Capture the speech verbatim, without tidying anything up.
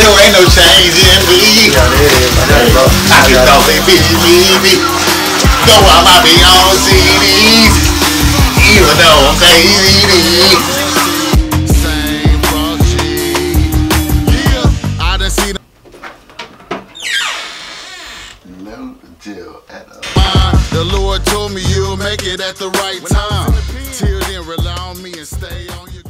know ain't no change in me. I can only be me, me. Though I might be on C Ds, even though I'm crazy. Same Roshi. Yeah, I done seen. No deal at all. Uh, the Lord told me you'll make it at the right time. Till then, rely on me and stay on your.